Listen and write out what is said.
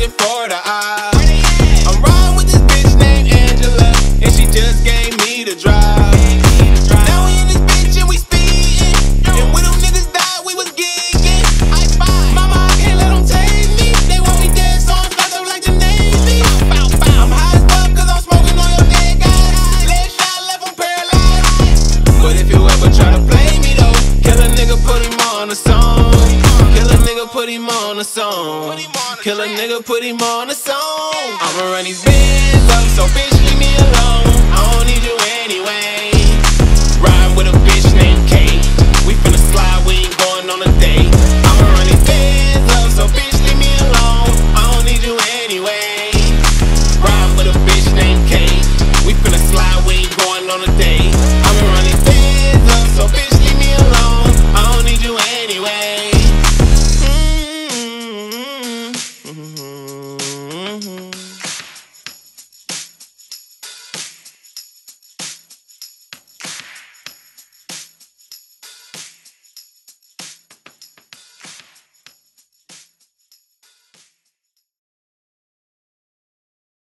looking for the eyes. I'm riding with this bitch named Angela, and she just gave me the drive. Now we in this bitch and we speeding, and when them niggas died, we was geeking. Mama, I can't let them tase me. They want me dead, so I'm stuck up like the Navy. I'm high as fuck cause I'm smoking on your dead guys. Last shot left them paralyzed. But if you ever try to play me though, kill a nigga, put him on a song. Kill a nigga, put him on a song. Kill a nigga, put him on a song. I'ma run these bands up, so bitch leave me alone. I don't need you anyway.